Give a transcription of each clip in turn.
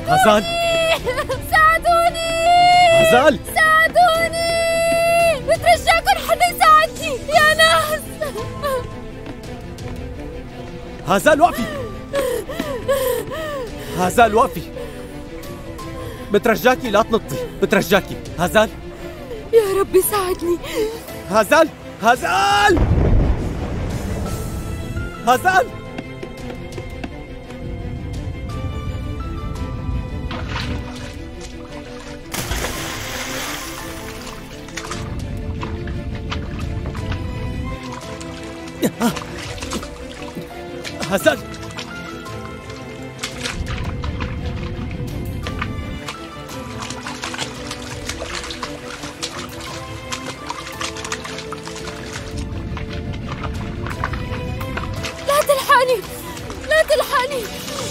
غزال ساعدوني! غزال ساعدوني! بترجاكم حدا يساعدني يا ناس! غزال وقفي، غزال وقفي، بترجاكي لا تنطي، بترجاكي. غزال يا ربي ساعدني. غزال غزال غزال غزال لا تلحقني، لا تلحقني.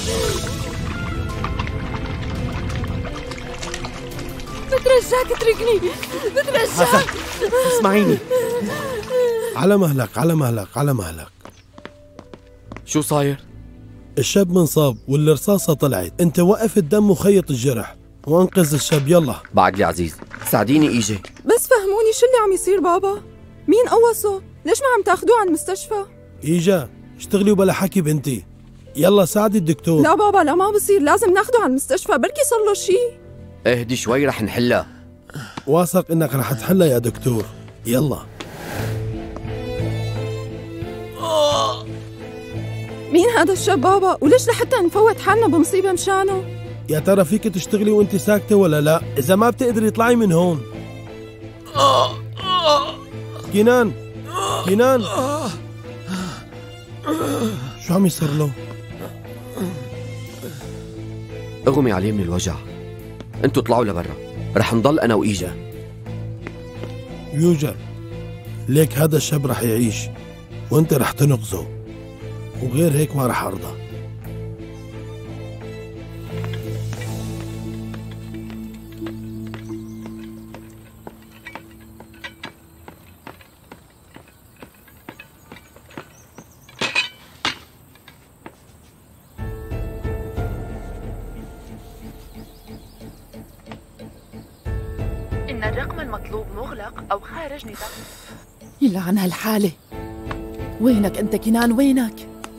بترجاك اتركني، بترجاك. اسمعيني. على مهلك على مهلك على مهلك. شو صاير؟ الشاب منصاب والرصاصة طلعت، انت وقف الدم وخيط الجرح وانقذ الشاب. يلا بعد لي عزيز، ساعديني ايجي. بس فهموني شو اللي عم يصير بابا؟ مين قوصه؟ ليش ما عم تاخدوه على المستشفى؟ ايجا اشتغلي وبلا حكي بنتي. يلا ساعدي الدكتور. لا بابا لا، ما بصير، لازم ناخده على المستشفى، بركي صار له شيء. اهدي شوي رح نحلها. واثق انك رح تحلها يا دكتور. يلا. مين هذا الشاب بابا؟ وليش لحتى نفوت حالنا بمصيبة مشانه؟ يا ترى فيك تشتغلي وانت ساكتة ولا لا؟ إذا ما بتقدري اطلعي من هون. كنان كنان شو عم يصير له؟ اغمي عليه من الوجع. انتوا اطلعوا لبرا، رح نضل انا وايجا. يوجد ليك هذا الشاب رح يعيش وانت رح تنقذه، وغير هيك ما رح ارضى. إن الرقم المطلوب مغلق أو خارج نطاق. يلا عن هالحالة. وينك أنت كنان، وينك؟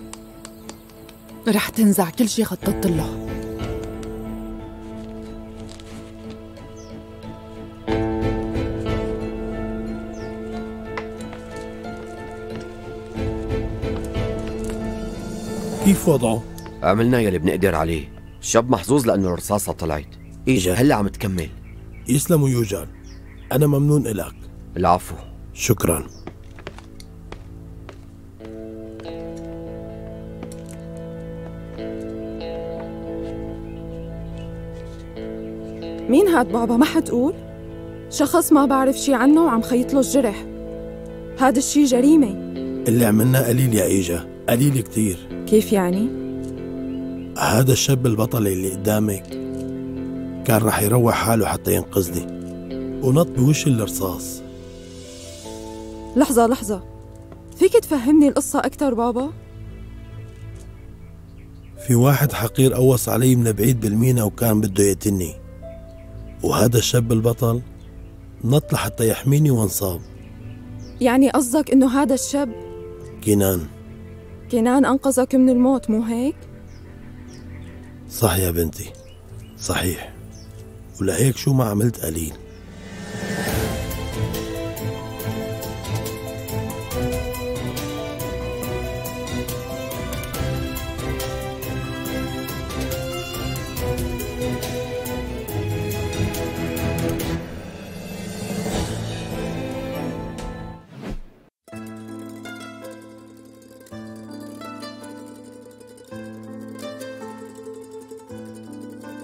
رح تنزع كل شي خططت له. كيف وضعه؟ عملنا يلي بنقدر عليه. الشاب محظوظ لأنه الرصاصة طلعت. ايجا هلا عم تكمل. يسلموا يوجد، أنا ممنون إلك. العفو. شكرا. مين هاد بابا؟ ما حتقول؟ شخص ما بعرف شي عنه وعم خيط له الجرح. هاد الشي جريمة. اللي عملناه قليل يا إيجا، قليل كتير. كيف يعني؟ هذا الشاب البطل اللي قدامك كان رح يروح حاله حتى ينقذني، ونط بوش الرصاص. لحظة، فيك تفهمني القصة أكتر بابا؟ في واحد حقير قوص علي من بعيد بالمينا وكان بده يقتلني، وهذا الشاب البطل نط لحتى يحميني وانصاب. يعني قصدك إنه هذا الشاب كنان أنقذك من الموت، مو هيك؟ صح يا بنتي، صحيح، ولهيك شو ما عملت قليل.